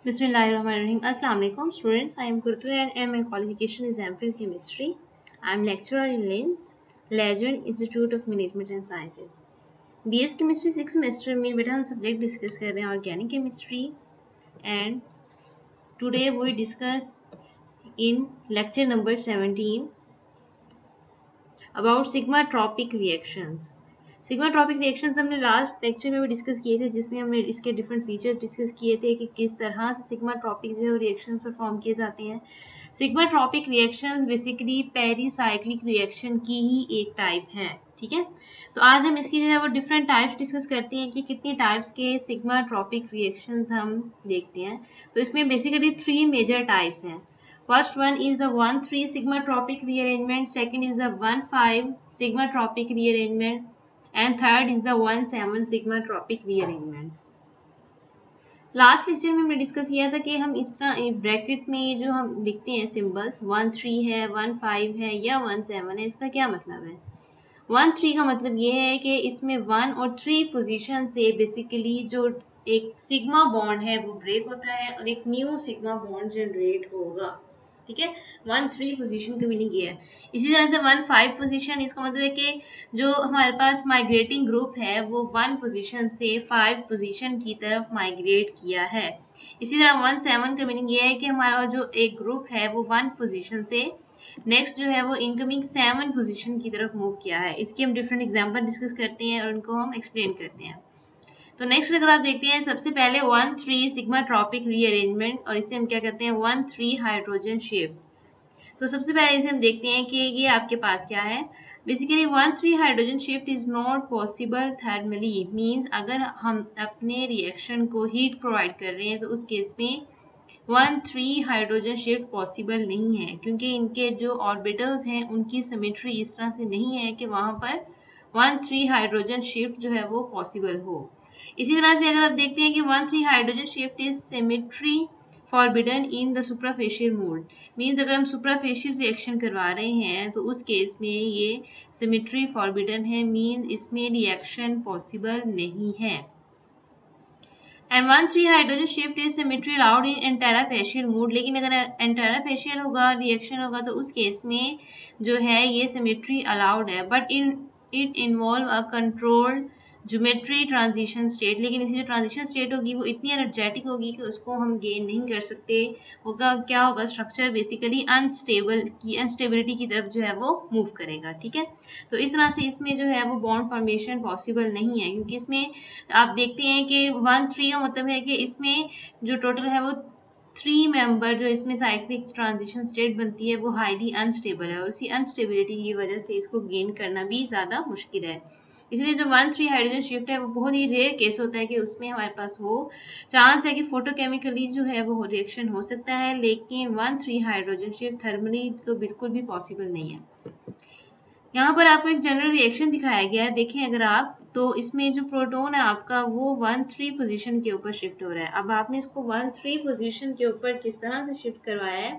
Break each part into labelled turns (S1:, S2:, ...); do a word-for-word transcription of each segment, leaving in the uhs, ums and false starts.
S1: Bismillahirrahmanirrahim. Assalamu alaikum students. I am Kurtura and my qualification is M Phil Chemistry. I am lecturer in L I M S, Legend Institute of Management and Sciences. B S Chemistry six semester में बेटा हम subject discuss कर रहे हैं organic chemistry and today we discuss in lecture number seventeen about sigmatropic reactions. Sigmatropic reactions हमने last lecture में भी discuss किए थे, जिसमें हमने इसके डिफरेंट फीचर्स डिस्कस किए थे कि किस तरह से सिग्माट्रोपिक जो है रिएक्शंस परफॉर्म किए जाते हैं. Sigmatropic reactions basically pericyclic reaction की ही एक टाइप है. ठीक है, तो आज हम इसकी जो है वो डिफरेंट टाइप्स डिस्कस करते हैं कि कितनी टाइप्स के सिग्माट्रोपिक रिएक्शंस हम देखते हैं. तो इसमें बेसिकली थ्री मेजर टाइप्स हैं. First one is the one three sigmatropic rearrangement, second is the one five sigmatropic rearrangement, and third is the one seven sigmatropic rearrangements. Last lecture में हमने discuss किया था कि हम इस तरह ब्रैकेट में जो हम लिखते हैं सिंबल्स वन थ्री है, वन फाइव है या वन सेवन है, इसका क्या मतलब है. वन थ्री का मतलब ये है कि इसमें वन और थ्री पोजीशन से बेसिकली जो एक सिग्मा बॉन्ड है वो ब्रेक होता है और एक न्यू सिग्मा बॉन्ड जनरेट होगा. ठीक है, वन थ्री पोजीशन का मीनिंग ये है. इसी तरह से वन फाइव पोजीशन, इसका मतलब है कि जो हमारे पास माइग्रेटिंग ग्रुप है वो वन पोजीशन से फाइव पोजीशन की तरफ माइग्रेट किया है. इसी तरह वन सेवन का मीनिंग ये है कि हमारा जो एक ग्रुप है वो वन पोजीशन से नेक्स्ट जो है वो इनकमिंग सेवन पोजीशन की तरफ मूव किया है. इसके हम डिफरेंट एग्जाम्पल डिस्कस करते हैं और उनको हम एक्सप्लेन करते हैं. तो नेक्स्ट अगर आप देखते हैं सबसे पहले वन थ्री सिग्माट्रोपिक रीअरेंजमेंट, और इसे हम क्या कहते हैं वन थ्री हाइड्रोजन शिफ्ट. तो सबसे पहले इसे हम देखते हैं कि ये आपके पास क्या है. Basically one three hydrogen shift is not possible thermally. Means अगर हम अपने रिएक्शन को हीट प्रोवाइड कर रहे हैं तो उस केस में one three hydrogen shift possible नहीं है, क्योंकि इनके जो ऑर्बिटल्स हैं उनकी सिमेट्री इस तरह से नहीं है कि वहां पर वन थ्री हाइड्रोजन शिफ्ट जो है वो पॉसिबल हो. इसी तरह से अगर आप देखते हैं कि one three hydrogen shift is symmetry forbidden in the suprafacial mode. Means अगर हम सुप्राफेशियल रिएक्शन करवा रहे हैं तो उस केस में ये सिमेट्री फॉरबिडन है. मींस इसमें रिएक्शन पॉसिबल नहीं है. And one three hydrogen shift is symmetry allowed in antarafacial mode. लेकिन अगर एंटेराफेशियल होगा रिएक्शन होगा तो उस केस में जो है ये सिमेट्री अलाउड है, but in it involve a controlled geometry transition state. लेकिन इसकी जो ट्रांजिशन स्टेट होगी वो इतनी एनर्जेटिक होगी कि उसको हम गेन नहीं कर सकते. होगा क्या होगा, स्ट्रक्चर बेसिकली अनस्टेबल की अनस्टेबिलिटी की तरफ जो है वो मूव करेगा. ठीक है, तो इस तरह से इसमें जो है वो बॉन्ड फॉर्मेशन पॉसिबल नहीं है, क्योंकि इसमें आप देखते हैं कि वन थ्री का मतलब है कि इसमें जो टोटल है वो थ्री मेंबर जो इसमें साइक्लिक ट्रांजिशन स्टेट बनती है वो हाईली अनस्टेबल है, और इसी अनस्टेबिलिटी की वजह से इसको गेन करना भी ज़्यादा मुश्किल है. इसलिए जो वन थ्री हाइड्रोजन शिफ्ट है वो बहुत ही रेयर केस होता है कि उसमें हमारे पास हो चांस है कि फोटोकेमिकली जो है वो रिएक्शन हो सकता है, लेकिन one three hydrogen shift thermally तो बिल्कुल भी पॉसिबल नहीं है. यहाँ पर आपको एक जनरल रिएक्शन दिखाया गया है. देखें अगर आप, तो इसमें जो प्रोटॉन है आपका वो वन थ्री पोजीशन के ऊपर शिफ्ट हो रहा है. अब आपने इसको वन थ्री पोजीशन के ऊपर किस तरह से शिफ्ट करवाया है,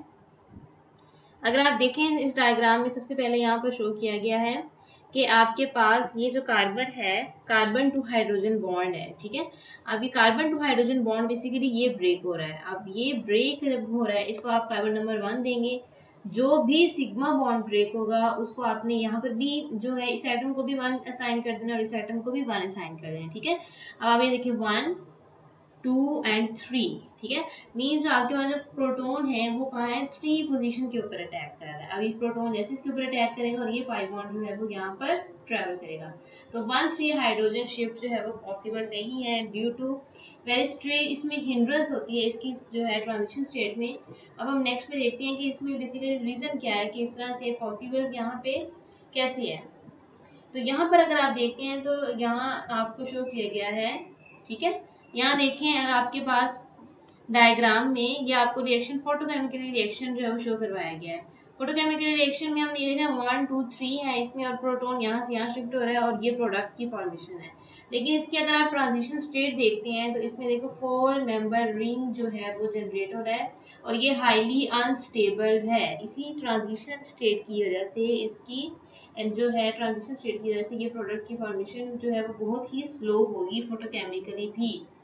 S1: अगर आप देखें इस डायग्राम में सबसे पहले यहाँ पर शो किया गया है कि आपके पास ये जो कार्बन है, कार्बन टू हाइड्रोजन बॉन्ड है. ठीक है, अब ये carbon two hydrogen bond basically ये ब्रेक हो रहा है. अब ये ब्रेक हो रहा है, इसको आप कार्बन नंबर वन देंगे. जो भी सिग्मा बॉन्ड ब्रेक होगा उसको आपने यहाँ पर भी जो है इस एटम को भी वन असाइन कर देना और इस एटम को भी वन असाइन कर देना. ठीक है, अब आप ये देखिए वन टू एंड थ्री. ठीक है, मीन्स जो आपके पास जो प्रोटॉन है वो कहाँ है, थ्री पोजीशन के ऊपर अटैक कर रहा है. अब ये प्रोटॉन जैसे इसके ऊपर अटैक करेगा और ये पाई बॉन्ड जो है वो यहाँ पर ट्रेवल करेगा. तो वन थ्री हाइड्रोजन शिफ्ट जो है वो पॉसिबल नहीं है ड्यू टू वेरी स्ट्रेट. इसमें हिंड्रेंस होती है इसकी जो है ट्रांजिशन स्टेट में. अब हम नेक्स्ट पे देखते हैं कि इसमें बेसिकली रीजन क्या है कि इस तरह से पॉसिबल यहाँ पे कैसे है. तो यहाँ पर अगर आप देखते हैं तो यहाँ आपको शो किया गया है. ठीक है, यहाँ देखें आपके पास डायग्राम में ये आपको रिएक्शन फोटोकेमिकल रिएक्शन जो है वो शो करवाया गया है. फोटोकेमिकल रिएक्शन में हमने ये देखा वन टू थ्री है इसमें, और प्रोटॉन यहाँ से यहाँ शिफ्ट हो रहा है और ये प्रोडक्ट की फॉर्मेशन है. लेकिन इसकी अगर आप ट्रांजिशन स्टेट देखते हैं तो इसमें देखो फोर मेंबर रिंग जो है वो जनरेट हो रहा है और ये हाईली अनस्टेबल है. इसी ट्रांजिशन स्टेट की वजह से इसकी जो है ट्रांजिशन स्टेट की वजह से ये प्रोडक्ट की फॉर्मेशन जो है वो बहुत ही स्लो होगी फोटोकेमिकली भी.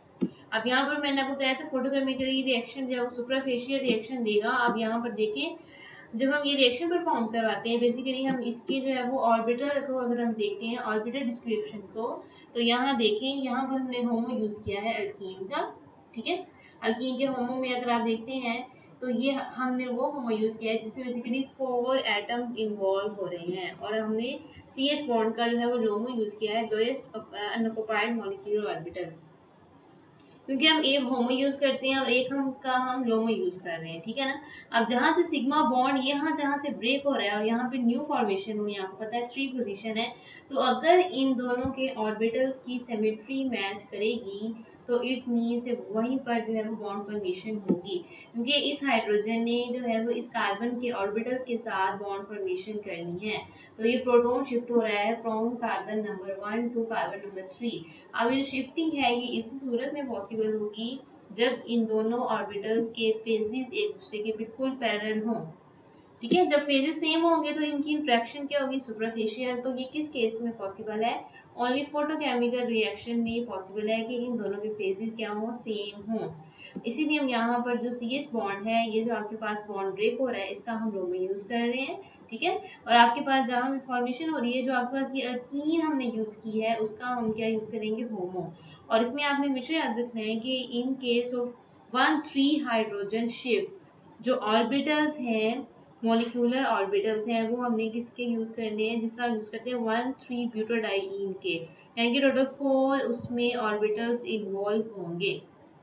S1: अब यहाँ पर मैंने आपको बताया था फोटोकेमिकल रिएक्शन जो है वो सुपरफिशियल रिएक्शन देगा। अब यहाँ पर देखें, जब हम ये रिएक्शन परफॉर्म करवाते हैं बेसिकली हम इसके जो है वो ऑर्बिटल को अगर हम देखते हैं ऑर्बिटल डिस्क्रिप्शन को, तो यहाँ देखें, यहाँ पर हमने होमो यूज किया है अल्कीन का, ठीक है। अल्कीन के होमो में अगर आप देखते हैं तो ये हमने वो होमो यूज किया है जिसमें बेसिकली फोर एटम्स इन्वॉल्व हो रहे हैं, और हमने सी एच बॉन्ड का जो है वो लोमो यूज किया है, लोएस्ट अनऑक्युपाइड मॉलिक्यूलर ऑर्बिटल, क्योंकि हम एक होमो यूज करते हैं और एक हम का हम लोमो यूज कर रहे हैं, ठीक है ना। अब जहां से सिग्मा बॉन्ड यहाँ जहां से ब्रेक हो रहा है और यहाँ पे न्यू फॉर्मेशन हुई, आपको पता है थ्री पोजीशन है, तो अगर इन दोनों के ऑर्बिटल्स की सिमेट्री मैच करेगी तो इट मीन्स वहीं पर जो है वो बॉन्ड फॉर्मेशन होगी, क्योंकि इस हाइड्रोजन ने जो है वो इस कार्बन के ऑर्बिटल के साथ बॉन्ड फॉर्मेशन करनी है। तो ये प्रोटॉन शिफ्ट हो रहा है from carbon number one to carbon number three. अब ये शिफ्टिंग है ये इसी सूरत में पॉसिबल होगी जब इन दोनों ऑर्बिटल्स के फेजेस एक दूसरे के बिल्कुल पैरेलल हों, ठीक है। जब फेजेस सेम होंगे तो इनकी इंट्रैक्शन क्या होगी, सुपरफिशियल। तो ये किस केस में पॉसिबल है, ओनली फोटोकेमिकल रिएक्शन में पॉसिबल है कि इन दोनों के फेजेस क्या हों, सेम हों। इसीलिए हम यहाँ पर जो सी एच बॉन्ड है, ये जो आपके पास बॉन्ड ब्रेक हो रहा है, इसका हम लोग में यूज कर रहे हैं, ठीक है। और आपके पास जहाँ फॉर्मेशन हो रही है, जो आपके पास ये अल्कीन हमने यूज की है, उसका हम क्या यूज करेंगे, होमो। और इसमें आपने हमेशा याद रखना है कि in case of one three hydrogen shift जो ऑर्बिटल्स हैं, मॉलिक्यूलर ऑर्बिटल्स हैं, वो हमने किसके यूज करने हैं, जिस तरह यूज करते हैं वन थ्री ब्यूटाडाइईन के, यानी कि टोटल फोर उसमें ऑर्बिटल्स इन्वॉल्व होंगे।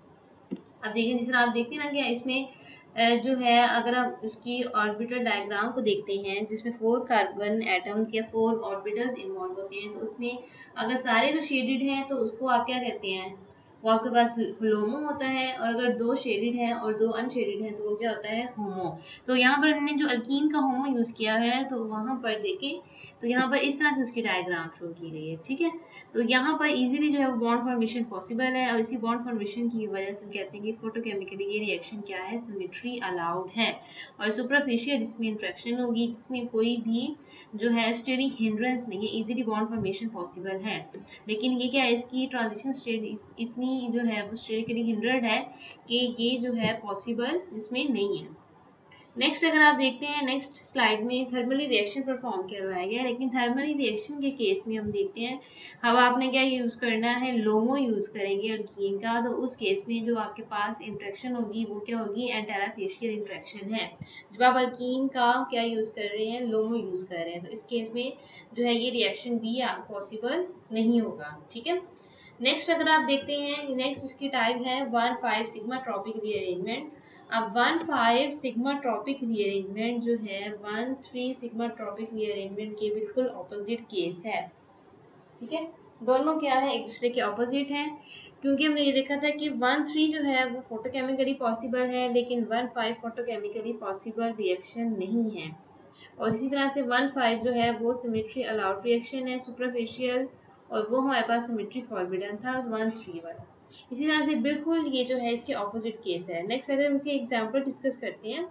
S1: अब देखिए जिस तरह आप देखते हैं ना कि इसमें जो है अगर आप उसकी ऑर्बिटल डायग्राम को देखते हैं जिसमें फोर कार्बन एटम्स या फोर ऑर्बिटल्स इन्वॉल्व होते हैं, तो उसमें अगर सारे जो शेडेड हैं तो उसको आप क्या कहते हैं, वो आपके पास लोमो होता है, और अगर दो शेडेड हैं और दो अनशेडेड हैं तो वो क्या होता है, होमो। तो यहाँ पर हमने जो अल्कीन का होमो यूज किया है, तो वहाँ पर देखें तो यहाँ पर इस तरह से उसकी डायग्राम शो की गई है, ठीक है। तो यहाँ पर इजीली जो है वो बॉन्ड फॉर्मेशन पॉसिबल है, और इसी बॉन्ड फॉर्मेशन की वजह से हम कहते हैं कि फोटोकेमिकली ये रिएक्शन क्या है, सिमेट्री अलाउड है, और सुपरफिशियल इसमें इंट्रैक्शन होगी जिसमें कोई भी जो है स्टेरिक हिंड्रेंस नहीं है, इजीली बॉन्ड फॉर्मेशन पॉसिबल है। लेकिन ये क्या है, इसकी ट्रांजिशन स्टेट इतनी जो है वो स्टेरिकली हिंड्रेड है कि ये जो है पॉसिबल इसमें नहीं है। नेक्स्ट अगर आप देखते हैं नेक्स्ट स्लाइड में थर्मली रिएक्शन परफॉर्म करवाया गया है, लेकिन थर्मली रिएक्शन के केस में हम देखते हैं अब आपने क्या यूज करना है, लोमो यूज करेंगे अल्कीन का। तो उस केस में जो आपके पास इंट्रैक्शन होगी वो क्या होगी, एंटेराफेशियल इंट्रैक्शन है। जब आप अल्कीन का क्या यूज कर रहे हैं, लोमो यूज कर रहे हैं, तो इस केस में जो है ये रिएक्शन भी पॉसिबल नहीं होगा, ठीक है। नेक्स्ट अगर आप देखते हैं नेक्स्ट इसकी टाइप है one five sigmatropic rearrangement. अब one five sigmatropic rearrangement जो है one three sigmatropic rearrangement के बिल्कुल ऑपोजिट केस है, ठीक है। दोनों क्या है, एक दूसरे के ऑपोजिट हैं, क्योंकि हमने ये देखा था कि वन थ्री जो है वो फोटोकेमिकली पॉसिबल है, लेकिन one five photochemically possible reaction नहीं है। और इसी तरह से वन फाइव जो है वो सिमेट्री अलाउड रिएक्शन है, सुपरफिशियल, और वो हमारे पास सिमेट्री फॉरबिडन था वन थ्री वाला। इसी तरह से बिल्कुल ये जो है इसके ऑपोजिट केस है। नेक्स्ट अगर हम इसके एग्जांपल डिस्कस करते हैं,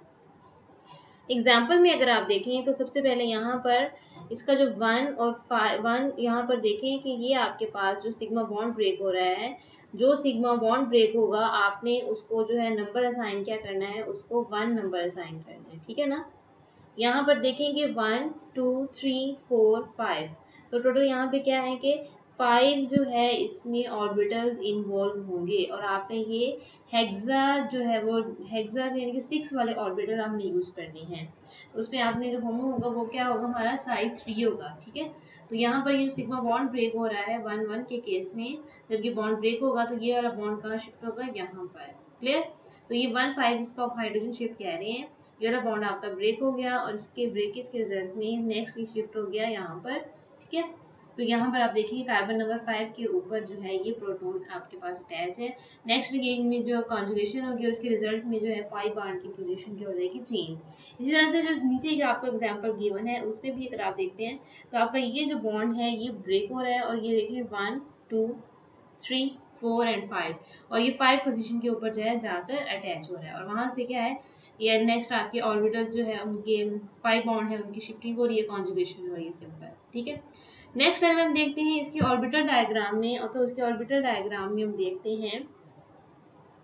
S1: एग्जांपल में अगर आप देखें तो सबसे पहले यहाँ पर इसका जो वन और फाइव वन यहाँ पर देखें कि ये आपके पास जो सिग्मा बॉन्ड ब्रेक हो रहा है, जो सिग्मा बॉन्ड ब्रेक होगा आपने उसको जो है नंबर असाइन क्या करना है, उसको वन नंबर असाइन करना है, ठीक है ना। यहाँ पर देखेंगे one two three four five, तो टोटल यहाँ पे क्या है कि फाइव जो है इसमें ऑर्बिटल्स इन्वॉल्व होंगे, और आपने ये हेक्सा जो है वो हेक्सा यानी कि सिक्स वाले ऑर्बिटल हमने यूज करने हैं। उसमें आपने जो होमो होगा वो क्या होगा, हमारा साइड थ्री होगा, ठीक है। तो यहाँ पर ये सिग्मा बॉन्ड ब्रेक हो रहा है वन वन के केस में, जब ये बॉन्ड ब्रेक होगा तो ये वाला बॉन्ड कहाँ शिफ्ट होगा, यहाँ पर, क्लियर। तो ये वन फाइव जिसको आप हाइड्रोजन शिफ्ट कह रहे हैं, ये वाला बॉन्ड आपका ब्रेक हो गया, और इसके ब्रेकेज के रिजल्ट में नेक्स्ट शिफ्ट हो गया यहाँ पर, ठीक है। तो यहाँ पर आप देखेंगे कार्बन नंबर फाइव के ऊपर जो है ये प्रोटॉन आपके पास अटैच है। नेक्स्ट में जो कॉन्जुगेशन होगी और उसके रिजल्ट में जो है पाई बॉन्ड की पोजीशन क्या हो जाएगी, चेंज। इसी तरह से जो नीचे का आपको एग्जांपल गिवन है उसमें भी अगर आप देखते हैं तो आपका ये जो बॉन्ड है ये ब्रेक हो रहा है, और ये देखिए one two three four and five, और ये फाइव पोजीशन के ऊपर जो है जाकर अटैच हो रहा है, और वहां से क्या है ये नेक्स्ट आपके ऑर्बिटल्स जो है उनके पाई बॉन्ड है उनकी शिफ्टिंग हो रही है, कॉन्जुगेशन हो रही है, सिंपल, ठीक है। नेक्स्ट अगर हम देखते हैं इसकी ऑर्बिटल डायग्राम में, और तो उसके ऑर्बिटल डायग्राम में हम देखते हैं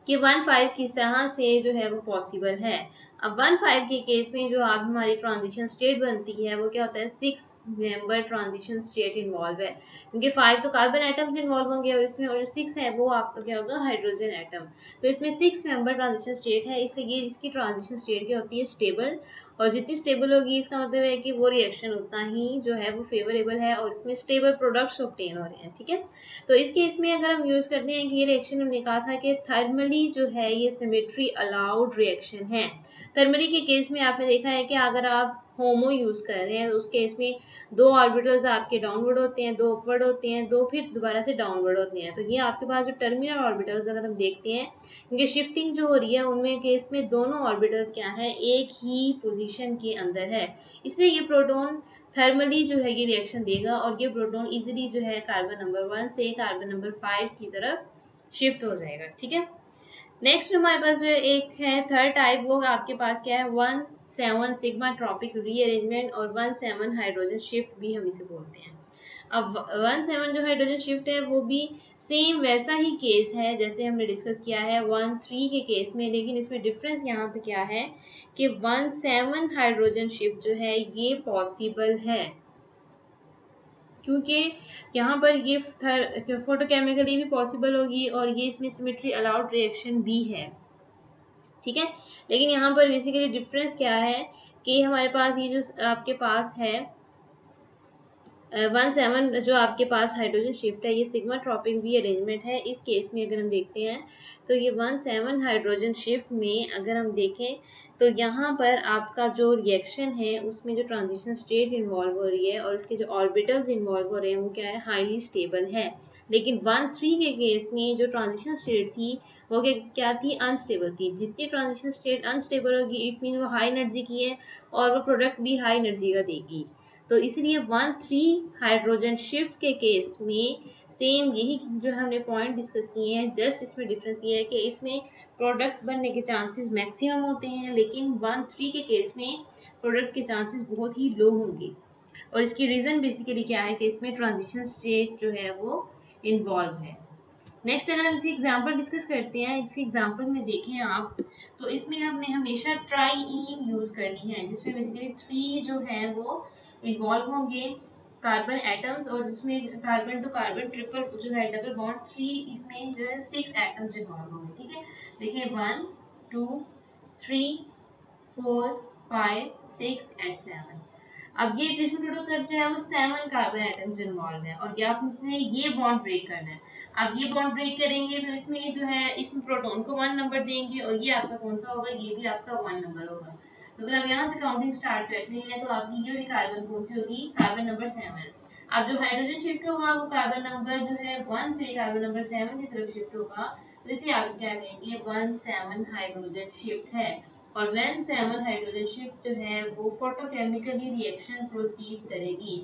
S1: कि वन फाइव किस तरह से जो है वो पॉसिबल है। अब वन फाइव के केस में जो आप हमारी ट्रांजिशन स्टेट बनती है वो क्या होता है, six member transition state involve है, क्योंकि फाइव तो कार्बन एटम्स इन्वॉल्व होंगे और इसमें और जो सिक्स है वो आपका क्या होगा, हाइड्रोजन एटम। तो इसमें सिक्स मेंबर ट्रांजिशन स्टेट है, इसलिए इसकी ट्रांजिशन स्टेट क्या होती है, स्टेबल। और जितनी स्टेबल होगी इसका मतलब है कि वो रिएक्शन उतना ही जो है वो फेवरेबल है और इसमें स्टेबल प्रोडक्ट्स ऑब्टेन हो रहे हैं, ठीक है। तो इस केस में अगर हम यूज करते हैं कि ये रिएक्शन हमने कहा था कि थर्मली जो है ये सिमेट्री अलाउड रिएक्शन है। थर्मली के केस में आपने देखा है कि अगर आप होमो यूज कर रहे हैं तो उस केस में दो ऑर्बिटल्स आपके डाउनवर्ड होते हैं, दो अपवर्ड होते हैं, दो फिर दोबारा से डाउनवर्ड होते हैं। तो ये आपके पास जो टर्मिनल ऑर्बिटल्स अगर हम देखते हैं, क्योंकि शिफ्टिंग जो हो रही है उनमें केस में दोनों ऑर्बिटल्स क्या है, एक ही पोजीशन के अंदर है, इसलिए ये प्रोटॉन थर्मली जो है ये रिएक्शन देगा और ये प्रोटॉन इजीली जो है कार्बन नंबर वन से कार्बन नंबर फाइव की तरफ शिफ्ट हो जाएगा, ठीक है। नेक्स्ट हमारे पास जो एक है थर्ड टाइप, वो आपके पास क्या है, one seven sigmatropic rearrangement और वन सेवन हाइड्रोजन शिफ्ट भी हम इसे बोलते हैं। अब वन सेवन जो हाइड्रोजन शिफ्ट है वो भी सेम वैसा ही केस है जैसे हमने डिस्कस किया है वन थ्री के केस में, लेकिन इसमें डिफरेंस यहाँ पे क्या है कि वन सेवन हाइड्रोजन शिफ्ट जो है ये पॉसिबल है, क्योंकि यहाँ पर ये फोटोकेमिकली भी पॉसिबल होगी और ये इसमें सिमेट्री अलाउड रिएक्शन भी है, ठीक है। लेकिन यहाँ पर बेसिकली डिफरेंस क्या है कि हमारे पास ये जो आपके पास है वन सेवन जो आपके पास हाइड्रोजन शिफ्ट है ये सिग्मा ट्रॉपिक रीअरेंजमेंट है। इस केस में अगर हम देखते हैं तो ये वन सेवन हाइड्रोजन शिफ्ट में अगर हम देखें तो यहाँ पर आपका जो रिएक्शन है उसमें जो ट्रांजिशन स्टेट इन्वॉल्व हो रही है और उसके जो ऑर्बिटल्स इन्वॉल्व हो रहे हैं वो क्या है, हाईली स्टेबल है। लेकिन वन थ्री के केस में जो ट्रांजिशन स्टेट थी वो क्या थी, अनस्टेबल थी। जितनी ट्रांजिशन स्टेट अनस्टेबल होगी इट मीन वो हाई एनर्जी की है और वो प्रोडक्ट भी हाई एनर्जी का देगी। तो इसलिए वन थ्री हाइड्रोजन शिफ्ट के केस में सेम यही जो हमने पॉइंट डिस्कस किए हैं, जस्ट इसमें डिफरेंस ये है कि इसमें प्रोडक्ट बनने के चांसेस मैक्सिमम होते हैं, लेकिन वन थ्री के केस में प्रोडक्ट के चांसेस बहुत ही लो होंगे। और इसकी रीजन बेसिकली क्या है कि इसमें ट्रांजिशन स्टेट जो है वो इन्वॉल्व है। नेक्स्ट अगर हम इसी एग्जांपल डिस्कस करते हैं, इसी एग्जांपल में देखें आप तो इसमें हमने हमेशा ट्राई इन यूज करनी है, जिसमें बेसिकली थ्री जो है वो इन्वॉल्व होंगे कार्बन एटम्स और जिसमें कार्बन टू कार्बन ट्रिपल जो है डबल बॉन्ड थ्री, इसमें जो है सिक्स एटम्स इन्वॉल्व होंगे, ठीक है। देखिए one two three four five six and seven. अब ये ट्रिपल टोटल कर जो है वो सेवन कार्बन एटम्स इन्वॉल्व है और क्या आपने ये बॉन्ड ब्रेक करना है। अब ये बॉन्ड ब्रेक करेंगे तो इसमें जो है इसमें प्रोटॉन को वन नंबर देंगे और ये आपका कौन सा होगा, ये भी आपका वन नंबर होगा। तो अगर आप यहाँ से काउंटिंग स्टार्ट करते हैं तो आपकी ये कार्बन कौन सी होगी, कार्बन नंबर सेवन। अब जो हाइड्रोजन शिफ्ट होगा वो कार्बन नंबर जो है वन से कार्बन नंबर सेवन की तरफ शिफ्ट होगा, तो इसे आप क्या कहेंगे, वन सेवन हाइड्रोजन शिफ्ट है। और वन सेवन हाइड्रोजन शिफ्ट जो है वो फोटोकेमिकली रिएक्शन प्रोसीड करेगी।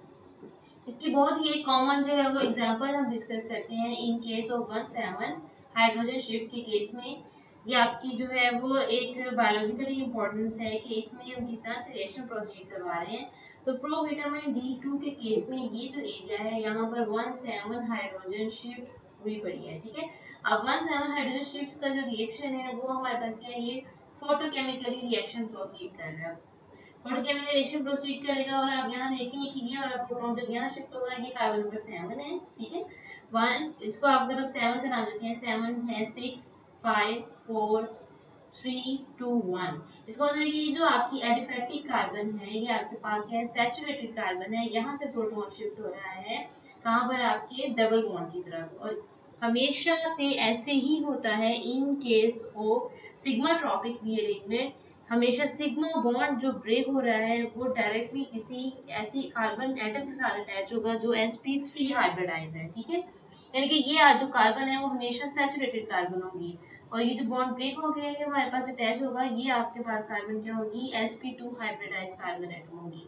S1: इसकी बहुत ही एक कॉमन जो है वो एग्जांपल हम डिस्कस करते हैं in case of one seven hydrogen shift के केस में। ये आपकी जो है वो एक बायोलॉजिकली इम्पोर्टेंस है कि इसमें हम किस तरह से रिएक्शन प्रोसीड करवा रहे हैं। तो प्रोविटामिन डी टू के केस में ये जो एरिया है यहाँ पर वन सेवन हाइड्रोजन शिफ्ट हुई पड़ी है, ठीक है। अब वन सेवन हाइड्रोजन शिफ्ट का जो रिएक्शन है वो हमारे पास क्या है, ये फोटोकेमिकली रिएक्शन प्रोसीड कर रहा है, फोटोकेमिकल रिएक्शन प्रोसीड करेगा। और आप यहाँ देखेंगे कि ये वाला प्रोटॉन जब यहाँ शिफ्ट होगा ये कार्बन नंबर सेवन है, ठीक है। वन इसको आप अगर सेवन का नाम देते हैं, सेवन है six five four three two one. इसका मतलब है कि जो आपकी एडिफेटिक कार्बन है ये आपके पास है सैचुरेटेड कार्बन है, यहाँ से प्रोटॉन शिफ्ट हो रहा है कहाँ पर, आपके डबल बॉन्ड की तरफ। और हमेशा से ऐसे ही होता है in case of sigmatropic rearrangement. हमेशा सिग्मा बॉन्ड जो ब्रेक हो रहा है वो डायरेक्टली किसी ऐसी कार्बन एटम के साथ अटैच होगा जो एस पी थ्री हाइब्रिडाइज है, ठीक है। यानी कि ये जो कार्बन है वो हमेशा सैचुरेटेड कार्बन होगी और ये जो बॉन्ड ब्रेक हो गया है हमारे पास अटैच होगा, ये आपके पास कार्बन क्या होगी, S P two hybridize carbon atom होगी।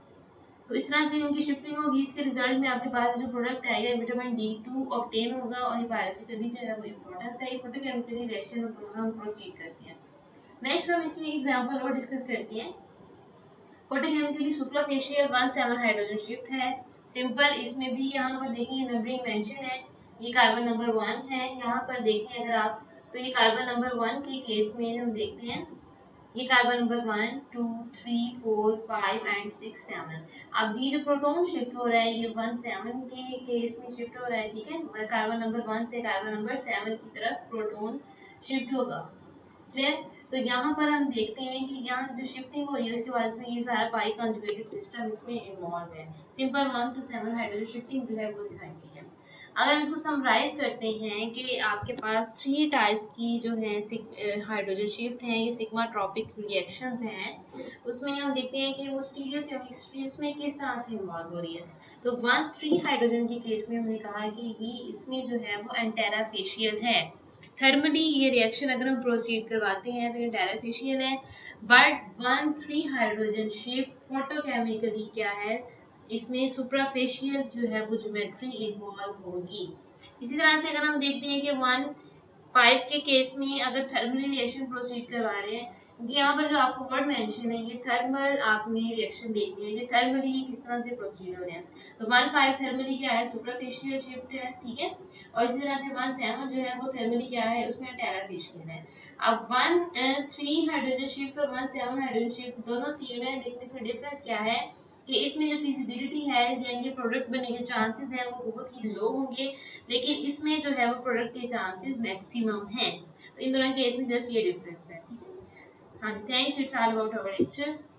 S1: तो इस तरह से इनकी शिफ्टिंग होगी, इसके रिजल्ट में आपके पास जो प्रोडक्ट आएगा विटामिन डी टू ऑब्टेन होगा और ये बायोलॉजिकली जो है वो इंपॉर्टेंस है, फोटोकेमिकली रिएक्शन हम प्रोसीड करते हैं। नेक्स्ट हम इसकी एग्जांपल और डिस्कस करते हैं। Photochemically superficial one seven hydrogen shift है, सिंपल। इसमें भी यहाँ पर देखिए नंबरिंग मेंशन है, ये कार्बन नंबर वन है। यहाँ पर देखें अगर आप तो ये कार्बन नंबर वन के केस में हम देखते हैं, ये carbon number one, two, three, four, five and six, seven. अब ये जो प्रोटॉन शिफ्ट हो रहा है ये वन सेवन के केस में शिफ्ट हो रहा है, ठीक है। कार्बन नंबर वन से कार्बन नंबर सेवन की तरफ प्रोटॉन शिफ्ट होगा, क्लियर। तो यहाँ पर हम देखते हैं कि यहाँ जो शिफ्टिंग हो रही है उसके बाद में ये सारा पाई कंजुगेटेड सिस्टम इसमें इन्वॉल्व है। Simple one two seven hydrogen shifting जो है वो दिखाई गई है। अगर हम इसको समराइज करते हैं कि आपके पास थ्री टाइप्स की जो है हाइड्रोजन शिफ्ट हैं, ये सिग्मा ट्रॉपिक रिएक्शंस हैं, उसमें हम देखते हैं कि वो स्टीरियोकेमिस्ट्री उसमें किस तरह से इन्वॉल्व हो रही है। तो वन थ्री हाइड्रोजन के केस में हमने कहा कि ये इसमें जो है वो एंटेराफेशियल है। थर्मली ये रिएक्शन अगर हम प्रोसीड करवाते हैं तो ये एंटेराफेशियल है, but one three hydrogen shift photochemically क्या है, इसमें सुपराफेशियल जो है वो ज्योमेट्री इन्वॉल्व होगी। इसी तरह से अगर हम देखते हैं कि वन फाइव के केस में अगर थर्मली रिएक्शन प्रोसीड करवा रहे हैं, क्योंकि यहाँ पर जो आपको वर्ड मेंशन है ये थर्मल आपने रिएक्शन देखनी है कि थर्मली किस तरह से प्रोसीड हो रहे हैं। तो वन फाइव थर्मली क्या है, सुपरफिशियल शिफ्ट है, ठीक है। और इसी तरह से वन सेवन जो है वो थर्मली क्या है, उसमें टेराफिशियल है। अब वन थ्री हाइड्रोजन शिफ्ट और वन सेवन हाइड्रोजन शिफ्ट दोनों सेम है, लेकिन इसमें डिफरेंस क्या है कि इसमें जो फिजिबिलिटी है यानी प्रोडक्ट बनने के चांसेस हैं वो बहुत ही लो होंगे, लेकिन इसमें जो है वो प्रोडक्ट के चांसेस मैक्सिमम हैं। तो इन दोनों केस में जस्ट ये डिफरेंस है, ठीक है। हाँ, thanks, it's all about our lecture.